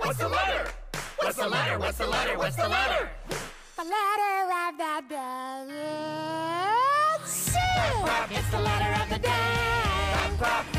What's the letter? What's the letter? What's the letter? What's the letter? The letter of the day is C. It's the letter of the day.